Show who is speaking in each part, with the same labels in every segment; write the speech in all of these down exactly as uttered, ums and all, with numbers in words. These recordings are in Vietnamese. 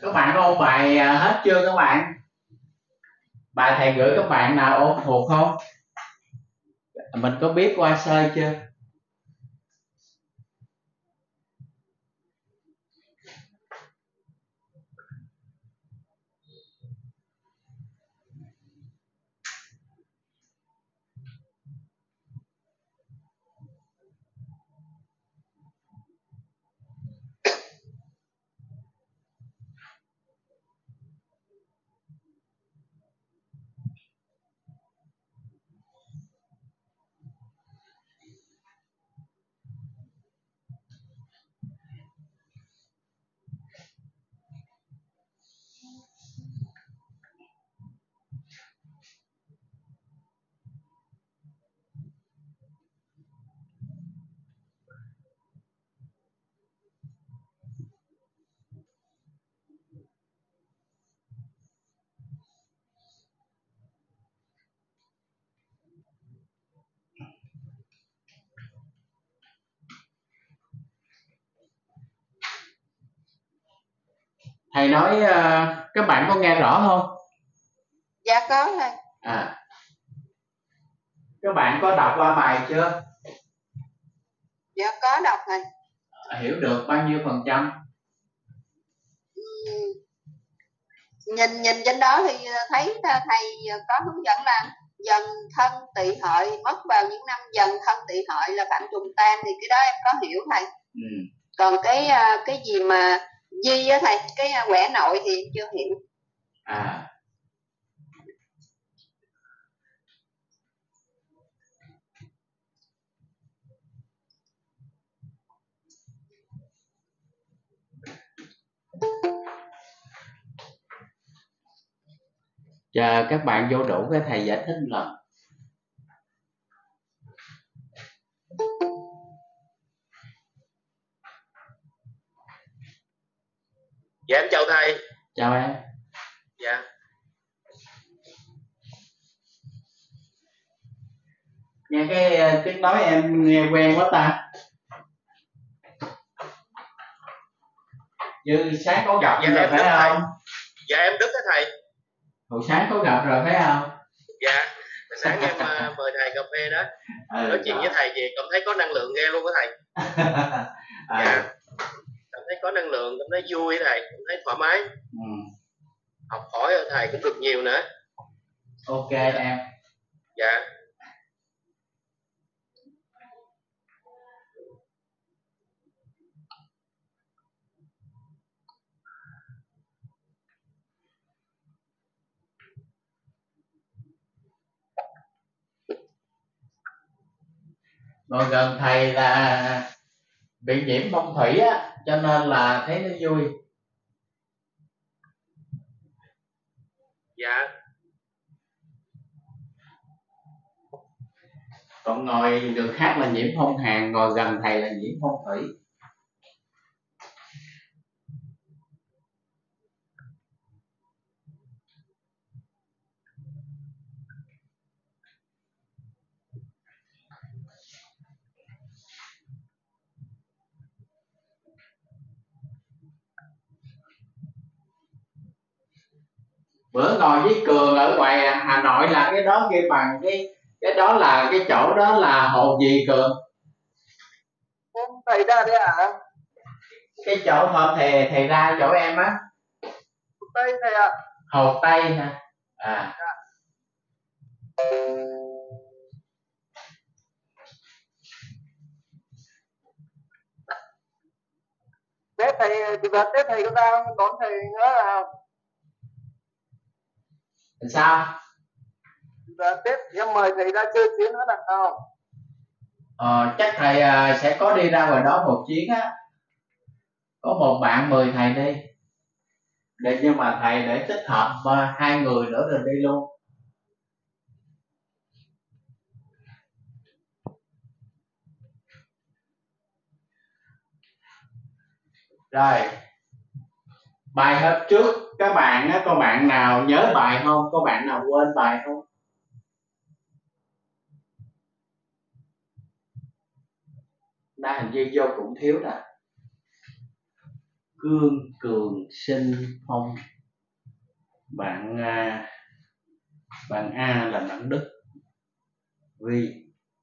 Speaker 1: Các bạn ôn bài hết chưa các bạn? Bài thầy gửi các bạn nào ôn thuộc không? Mình có biết qua sơ chưa? Thầy nói uh, các bạn có nghe rõ không?
Speaker 2: Dạ có thầy.
Speaker 1: À, các bạn có đọc qua bài chưa?
Speaker 2: Dạ có đọc thầy.
Speaker 1: À, hiểu được bao nhiêu phần trăm?
Speaker 2: Uhm, nhìn nhìn trên đó thì thấy thầy có hướng dẫn là dần thân tỵ hợi, mất vào những năm dần thân tỵ hợi là phạm trùng tan, thì cái đó em có hiểu thầy.
Speaker 1: Ừ.
Speaker 2: Còn cái cái gì mà di á thầy, cái quẻ nội thì em chưa hiểu.
Speaker 1: À, chờ các bạn vô đủ cái thầy giải thích lần.
Speaker 3: Dạ em chào thầy.
Speaker 1: Chào em.
Speaker 3: Dạ.
Speaker 1: Nghe cái tiếng nói em nghe quen quá ta. Như sáng có gặp
Speaker 3: dạ,
Speaker 1: rồi
Speaker 3: em
Speaker 1: phải
Speaker 3: Đức
Speaker 1: không?
Speaker 3: Thầy. Dạ em Đức á thầy.
Speaker 1: Hồi sáng có gặp rồi phải không?
Speaker 3: Dạ, sáng em uh, mời thầy cà phê đó. Ừ, nói chuyện rồi. Với thầy gì cảm thấy có năng lượng ghê luôn á thầy.
Speaker 1: À.
Speaker 3: Dạ. Cảm thấy có năng lượng, cảm thấy vui thầy, cảm thấy thoải mái.
Speaker 1: Ừ.
Speaker 3: Học hỏi ở thầy cũng được nhiều nữa.
Speaker 1: Ok em.
Speaker 3: Dạ.
Speaker 1: Ngồi gần thầy là bị nhiễm phong thủy á, cho nên là thấy nó vui.
Speaker 3: Dạ.
Speaker 1: Còn ngồi đường khác là nhiễm phong hàn, ngồi gần thầy là nhiễm phong thủy. Bữa ngồi với Cường ở ngoài Hà Nội là cái đó kia bằng cái cái đó là cái chỗ đó là hồ gì Cường?
Speaker 2: Thầy ra đấy ạ. À?
Speaker 1: Cái chỗ hôm thầy thầy ra chỗ em á.
Speaker 2: Hồ Tây thầy ạ. À.
Speaker 1: Hồ Tây hả? À.
Speaker 2: Dạ. Tết thầy, từ đợt Tết thầy có ra đón thầy nữa là
Speaker 1: sao?
Speaker 2: Đợt Tết em mời thầy ra chơi chuyến nữa là không?
Speaker 1: Ờ, chắc thầy uh, sẽ có đi ra ngoài đó một chuyến á. Có một bạn mời thầy đi. Để nhưng mà thầy để tích hợp uh, hai người nữa rồi đi luôn. Rồi. Bài hôm trước các bạn á, có bạn nào nhớ bài không? Có bạn nào quên bài không? Đa hình như vô cũng thiếu đó. Cương, Cường, Sinh, Phong. Bạn à, bạn A là bạn Đức, Vi.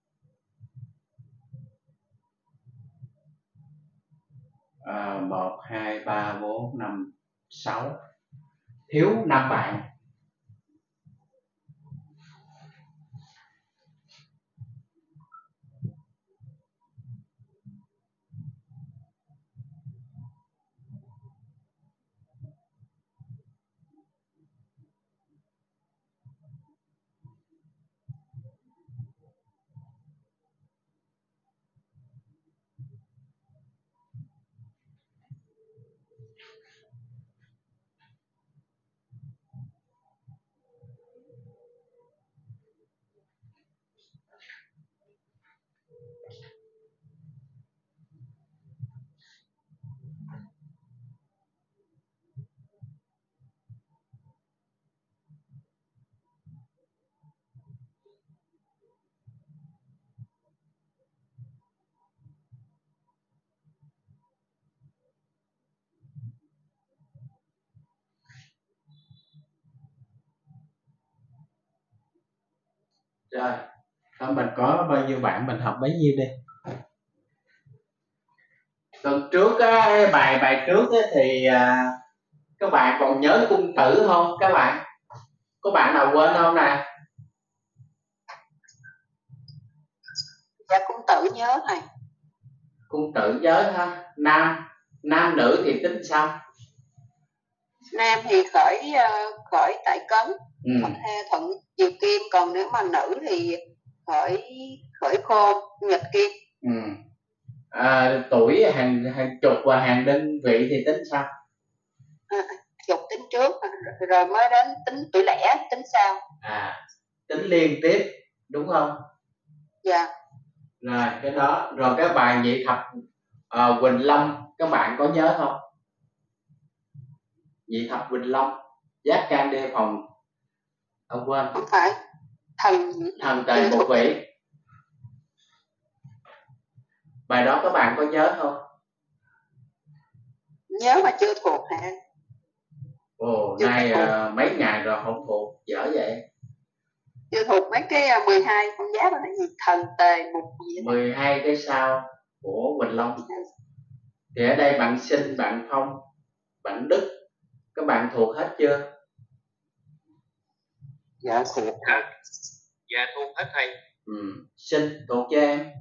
Speaker 1: À, một, hai, ba, bốn, năm, sáu. Thiếu năm bạn. Rồi, thôi mình có bao nhiêu bạn mình học bấy nhiêu đi. Tuần trước á, bài bài trước á, thì à, các bạn còn nhớ cung tử không các bạn? Có bạn nào quên không nè?
Speaker 2: Dạ cung tử nhớ thầy.
Speaker 1: Cung tử nhớ ha. Nam nam nữ thì tính sao?
Speaker 2: Nam thì khởi khởi tại cấn,
Speaker 1: Ừ.
Speaker 2: thuận diệu kim, còn nếu mà nữ thì khởi khởi khôn nhật kim.
Speaker 1: Ừ. À, tuổi hàng hàng chục và hàng đơn vị thì tính sao?
Speaker 2: À, chục tính trước rồi mới đến tính tuổi lẻ tính sau.
Speaker 1: À, tính liên tiếp đúng không?
Speaker 2: Dạ.
Speaker 1: Rồi cái đó, rồi cái bài nhị thập uh, Quỳnh Long các bạn có nhớ không? Nhị thập Quỳnh Long, giác can đề phòng, không quên.
Speaker 2: Không phải thần
Speaker 1: thần tề một vị. Bài đó các bạn có nhớ không?
Speaker 2: Nhớ mà chưa thuộc hả?
Speaker 1: Ồ, chưa nay uh, mấy ngày rồi không thuộc, dở vậy.
Speaker 2: Chưa thuộc mấy cái mười hai con giáp là gì? Thần tề một gì?
Speaker 1: mười hai cái sao của Quỳnh Long. Thì ở đây bạn Sinh, bạn Phong, bạn Đức, các bạn thuộc hết chưa?
Speaker 2: Dạ thuộc.
Speaker 3: À, dạ thuộc hết thầy.
Speaker 1: Ừ. Sinh thuộc chưa em?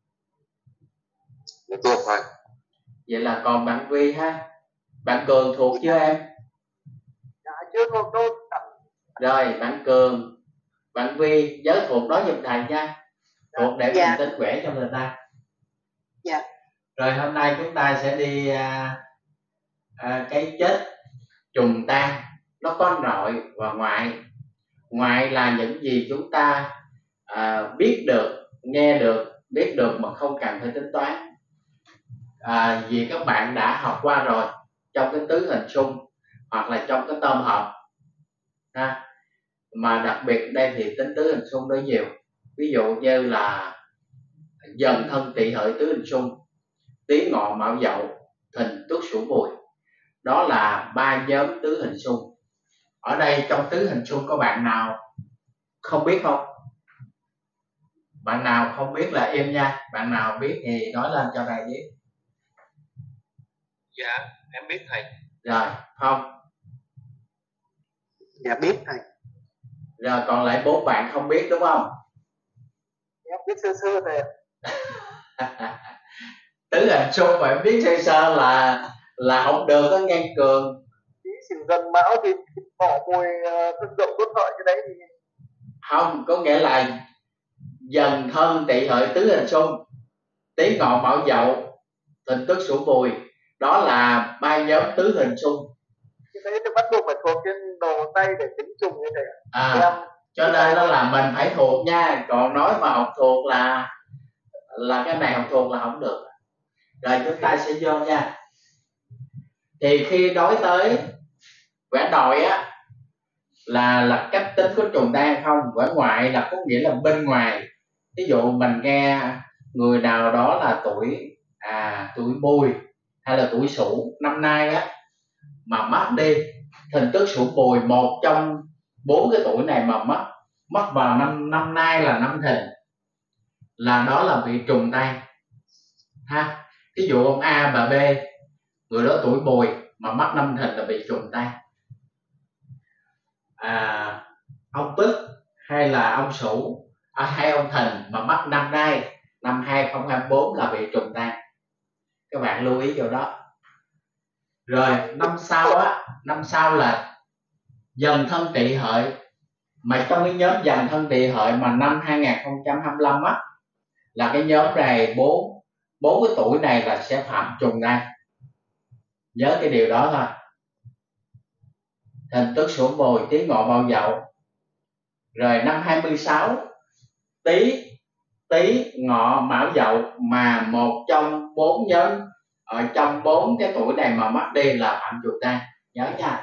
Speaker 3: Dạ thuộc rồi.
Speaker 1: Vậy là còn bạn Vi ha. Bạn Cường thuộc chưa em?
Speaker 2: Dạ chưa thuộc đâu.
Speaker 1: Rồi bạn Cường, bạn Vi nhớ thuộc đó giùm thầy nha. Thuộc để dạ. mình tính quẻ cho người ta.
Speaker 2: Dạ.
Speaker 1: Rồi hôm nay chúng ta sẽ đi à, à, cái chết trùng tan. Nó có nội và ngoại. Ngoại là những gì chúng ta à, biết được, nghe được, biết được mà không cần phải tính toán. À, vì các bạn đã học qua rồi trong cái tứ hình xung hoặc là trong cái tôm hộp ha. Mà đặc biệt đây thì tính tứ hình xung đó nhiều. Ví dụ như là Dần Thân Tỵ Hợi tứ hình xung, Tý Ngọ Mão Dậu, Thìn Tuất Sửu Mùi. Đó là ba nhóm tứ hình xung. Ở đây trong tứ hình xung có bạn nào không biết không? Bạn nào không biết là im nha. Bạn nào biết thì nói lên cho thầy biết.
Speaker 3: Dạ em biết thầy.
Speaker 1: Rồi Phong.
Speaker 2: Dạ biết thầy.
Speaker 1: Rồi còn lại bốn bạn không biết đúng không?
Speaker 2: Dạ biết sơ sơ thầy.
Speaker 1: Tứ hình xung mà em biết sơ sơ là là không được có ngang Cường.
Speaker 2: Tí Sửu Dần Mão thì Ngọ Mùi Thân Dậu Tuất Hợi cái đấy thì
Speaker 1: không, có nghĩa là Dần Thân Tỵ Hợi tứ hình xung, Tý Ngọ Mão Dậu, Thìn Tuất Sửu Mùi. Đó là ba nhóm tứ hình xung.
Speaker 2: Cái đấy thì bắt buộc phải thuộc trên đồ tay để tính trùng như thế.
Speaker 1: À, em, cho nên đó là mình phải thuộc nha. Còn nói mà học thuộc là là cái này học thuộc là không được. Rồi chúng ta sẽ vô nha. Thì khi nói tới quẻ nội á là là cách tính có trùng tan không, quẻ ngoại là có nghĩa là bên ngoài. Ví dụ mình nghe người nào đó là tuổi à tuổi Mùi hay là tuổi Sửu năm nay á mà mất đi, Thìn Tuất Sửu Mùi, một trong bốn cái tuổi này mà mất mất vào năm năm nay là năm Thìn, là đó là bị trùng tay ha. Ví dụ ông A bà B, người đó tuổi Mùi mà mất năm Thìn là bị trùng tay. À, ông Tuất hay là ông Sửu à, hay ông Thìn mà mất năm nay năm hai không hai tư là bị trùng tay, các bạn lưu ý chỗ đó. Rồi năm sau á, năm sau là Dần Thân Tỵ Hợi, mà trong cái nhóm Dần Thân Tỵ Hợi mà năm hai không hai lăm á, là cái nhóm này bốn bốn cái tuổi này là sẽ phạm trùng tay, nhớ cái điều đó thôi. Thìn Tuất Sửu Mùi, Tý Ngọ Mậu Dậu. Rồi năm hai mươi sáu Tý Tý Ngọ Mão Dậu, mà một trong bốn nhóm ở trong bốn cái tuổi này mà mất đi là phạm trùng tay, nhớ nha.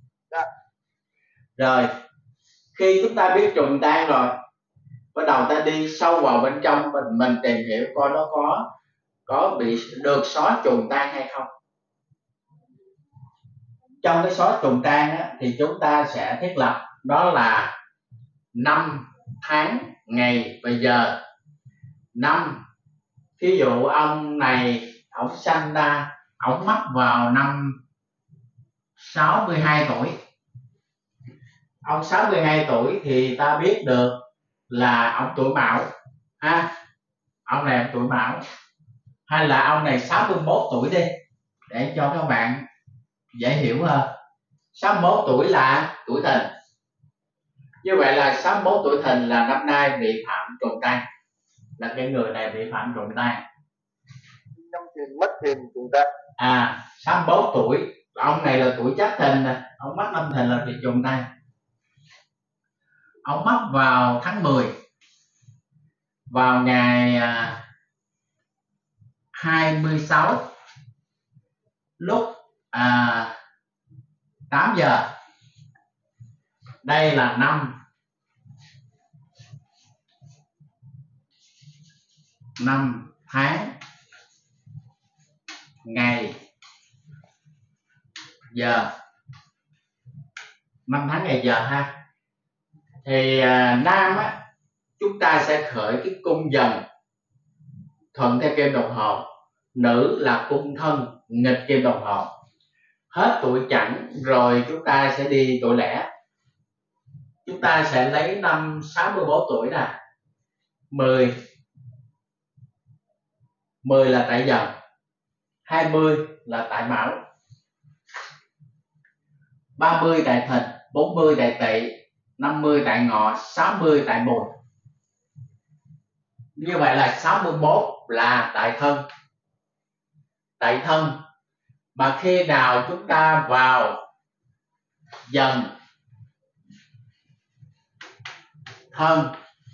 Speaker 1: Rồi khi chúng ta biết trùng tan rồi, bắt đầu ta đi sâu vào bên trong mình mình tìm hiểu coi nó có có bị được xóa trùng tan hay không. Trong cái xóa trùng tan á, thì chúng ta sẽ thiết lập đó là năm tháng ngày và giờ. Năm, ví dụ ông này ông sanh ra, ông mất vào năm sáu mươi hai tuổi. Ông sáu mươi hai tuổi thì ta biết được là ông tuổi Mão ha, ông này ông tuổi Mão, hay là ông này sáu mươi mốt tuổi đi để cho các bạn dễ hiểu hơn. sáu mươi mốt tuổi là tuổi Thìn, như vậy là sáu mươi mốt tuổi Thìn là năm nay bị phạm trùng tay, là cái người này bị phạm trùng tay.
Speaker 3: Trong Thìn mất Thìn trùng tay.
Speaker 1: À, sáu mươi mốt tuổi, ông này là tuổi Giáp Thìn nè, ông mất năm Thìn là bị trùng tay. Ông mất vào tháng mười, vào ngày hai mươi sáu lúc à, tám giờ. Đây là năm năm tháng ngày giờ, năm tháng ngày giờ ha. Thì à, nam á, chúng ta sẽ khởi cái cung Dần thuận theo kim đồng hồ, nữ là cung Thân nghịch kim đồng hồ. Hết tuổi Chẵn rồi chúng ta sẽ đi tuổi Lẻ. Chúng ta sẽ lấy năm sáu mươi mốt tuổi nè, mười mười là tại Dần, hai mươi là tại Mão, ba mươi tại Thìn, bốn mươi tại Tỵ, năm mươi tại Ngọ, sáu mươi tại Mùi. Như vậy là sáu mươi mốt là tại Thân. Tại Thân, mà khi nào chúng ta vào Dần Thân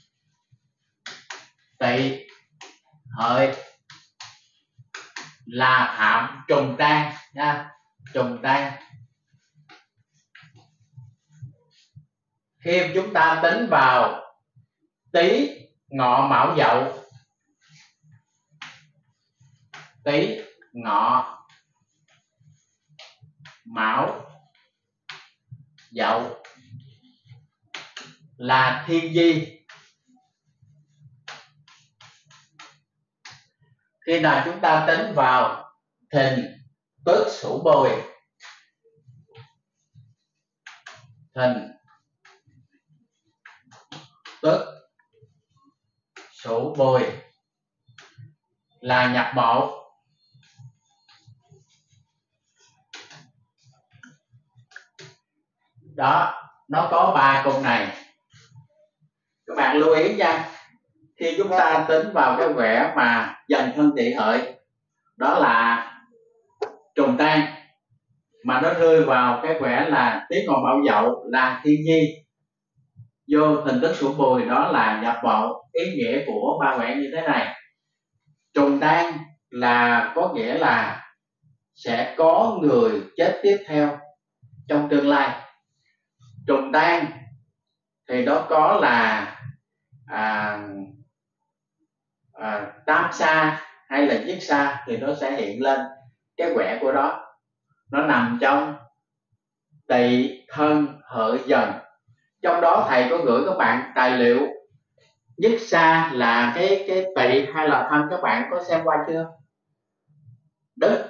Speaker 1: Tỵ Hợi là phạm trùng tan nha, trùng tan. Khi chúng ta tính vào Tý Ngọ Mão Dậu, Tý Ngọ Mão Dậu là thiên di. Khi nào chúng ta tính vào Thìn Tuất Sửu Mùi, Thìn Tuất Sửu Mùi là nhập mộ. Đó, nó có ba cung này, các bạn lưu ý nha. Khi chúng ta tính vào cái quẻ mà Dần Thân Tỵ Hợi, đó là trùng tan, mà nó rơi vào cái quẻ là Tý Ngọ Mão Dậu là thiên nhi, vô Thìn Tuất Sửu Mùi đó là nhập mộ. Ý nghĩa của ba quẻ như thế này: trùng tan là có nghĩa là sẽ có người chết tiếp theo trong tương lai. Trùng tan thì đó có là à, à, tam sa hay là nhiếp sa thì nó sẽ hiện lên. cái quẻ của đó nó nằm trong Tỵ Thân Hợi Dần. Trong đó thầy có gửi các bạn tài liệu nhất xa là cái cái Tỵ hay là Thân, các bạn có xem qua chưa? Đức,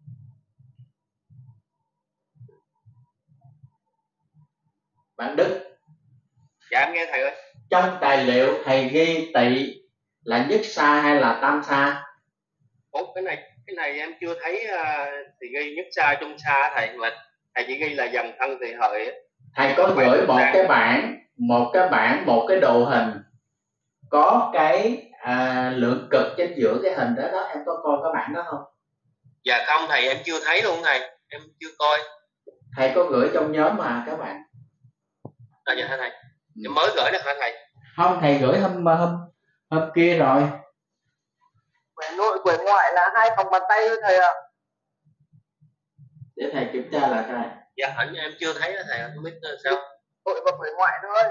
Speaker 1: bạn Đức.
Speaker 3: Dạ em nghe thầy ơi.
Speaker 1: Trong tài liệu thầy ghi Tỵ là nhất xa hay là tam xa?
Speaker 3: Ủa, cái này cái này em chưa thấy uh, thì ghi nhất xa trung xa thầy, mà thầy chỉ ghi là dần thân thì hợi.
Speaker 1: Thầy có gửi một cái bảng một cái bảng một cái đồ hình có cái à, lượng cực trên giữa cái hình đó đó, em có coi cái bảng đó không?
Speaker 3: Dạ không thầy, em chưa thấy luôn thầy, em chưa coi.
Speaker 1: Thầy có gửi trong nhóm mà các bạn.
Speaker 3: À dạ hả thầy? Ừ. Em mới gửi được hả thầy?
Speaker 1: Không, thầy gửi hôm hôm hôm kia rồi.
Speaker 2: Quẻ nội quẻ ngoại là hai vòng bàn tay thôi thầy ạ. À.
Speaker 1: Để thầy kiểm tra lại thầy.
Speaker 3: Dạ hẳn em chưa thấy đó thầy, không biết sao.
Speaker 2: Nội và quẻ ngoại thôi.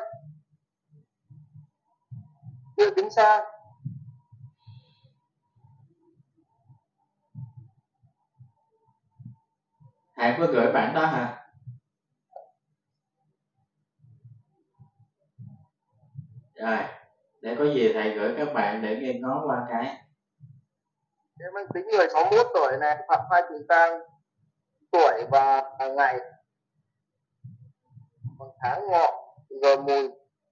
Speaker 2: Chưa chính xác.
Speaker 1: Thầy có gửi bản đó hả? Rồi, để có gì thầy gửi các bạn để nghe ngó qua cái.
Speaker 2: Em đang tính người sáu mươi mốt tuổi này, Phạm Phai Trường Tang, tuổi và ngày, bằng tháng ngọ, giờ mùi.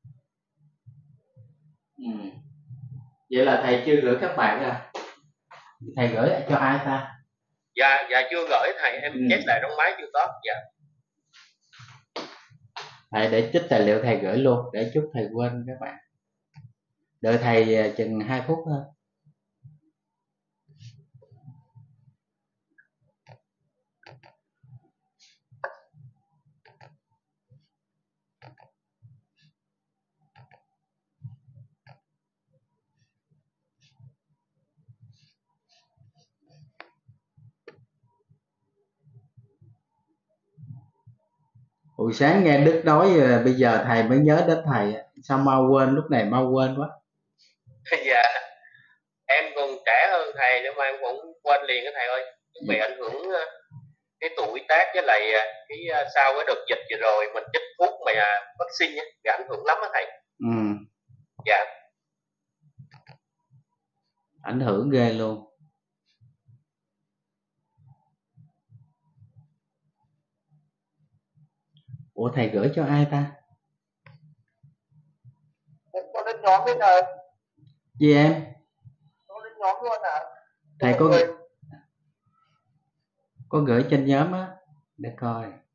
Speaker 1: Ừ. Vậy là thầy chưa gửi các bạn à? Thầy gửi cho ai ta?
Speaker 3: Dạ, dạ chưa gửi thầy, em ừ. check lại trong máy chưa có. Dạ.
Speaker 1: Thầy để trích tài liệu thầy gửi luôn, để chút thầy quên các bạn. Đợi thầy chừng hai phút thôi. Hồi sáng nghe Đức nói bây giờ thầy mới nhớ đến thầy, sao mau quên, lúc này mau quên quá.
Speaker 3: Dạ, em còn trẻ hơn thầy nhưng mà em cũng quên liền cái thầy ơi. Bị ảnh hưởng cái tuổi tác với lại cái sau cái đợt dịch vừa rồi mình chích thuốc mà vaccine ấy, bị ảnh hưởng lắm á thầy.
Speaker 1: Ừ.
Speaker 3: Dạ.
Speaker 1: Ảnh hưởng ghê luôn. Ủa thầy gửi cho ai ta?
Speaker 2: Em có đến nhóm bây giờ.
Speaker 1: Gì em?
Speaker 2: Có đến nhóm luôn à?
Speaker 1: Thầy có, có gửi trên nhóm á, để coi.